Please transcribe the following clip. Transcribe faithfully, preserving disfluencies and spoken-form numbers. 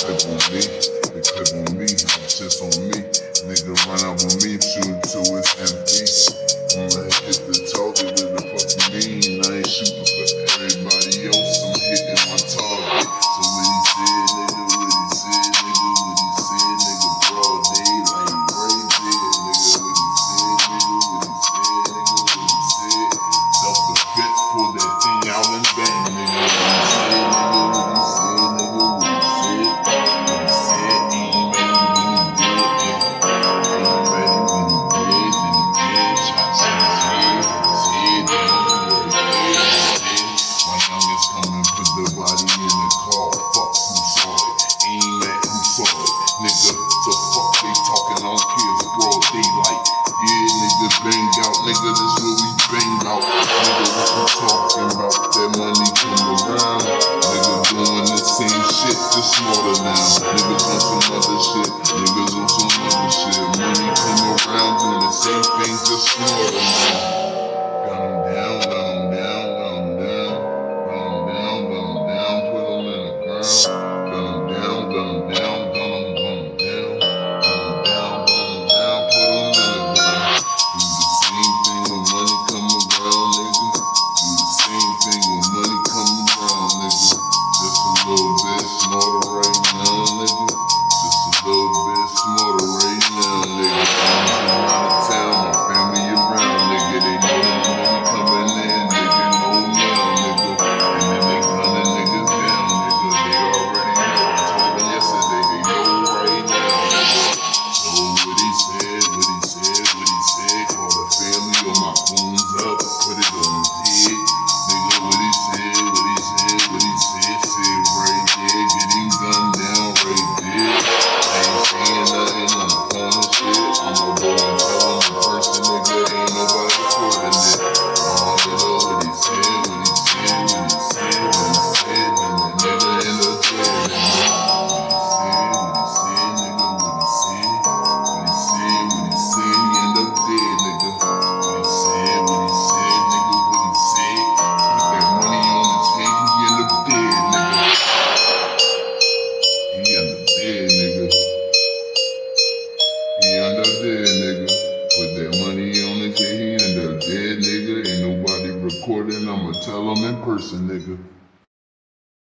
clip on me, the clip on me, shit's on me. Nigga run up on me, shoot till it's empty. I'ma hit the target with the fucking beam. I ain't shooting for everybody else, I'm hitting my target. So what he said, nigga, what he said, nigga, what he said, nigga, broad day, like right there, nigga, what he said, nigga, what he said, nigga, what he said. Self-defense, pull that thing out and bang, nigga, what he said, nigga, what he said, nigga, what he said, what he said, ain't ready when he dead, nigga, ain't ready when he dead, then he dead, shots in his head, his head down, where the head is. My youngest come and put the body in the car, fuck who saw it, aim at who saw it, nigga, so fuck they talking, I don't care, it's broad daylight, yeah, nigga, bang out, nigga, this what we bang out, nigga, what you talking about, that money come around, nigga, doing the same shit, just smarter now, niggas on some other shit, niggas on some other shit, money come around, doing the same thing, just smarter now. Gun 'em down, gun 'em down, gun 'em down, gun 'em down, gun 'em down, put 'em in the ground, gun 'em down, gun 'em down, gun 'em, gun 'em down, gun 'em down, gun 'em down, put 'em in the ground. Do the same thing when money come around, nigga. Do the same thing when money come around, nigga. Just a little bit smarter right now, nigga. Just a little bit smarter right now, nigga. I'm out of town, my family around, nigga. They know the money coming in, nigga. Know now, nigga. And then they gunning niggas down, nigga. They already know. I told them yesterday, they know right now, nigga. So what he said, what he said, what he said. Call the family on my phones up, put it on his head. Nigga, what he said, what he said, what he said. Said right there, get him gunned down right there. I ain't saying nothing on the corner shit. I'ma go and tell him in person, nigga, ain't nobody recording it. Oh, nigga, what he said, what he said, what he said, what he said, and the nigga end up dead, nigga. What he said, what he said, nigga, what he said, what he said, what he said, he end up dead, nigga. What he said, what he said, nigga, what he said, put that money on his head, he end up dead, nigga. He end up dead, nigga. He end up dead, nigga. Put that money on his head, he end up dead, nigga. Ain't nobody recording, I'ma tell him in person, nigga.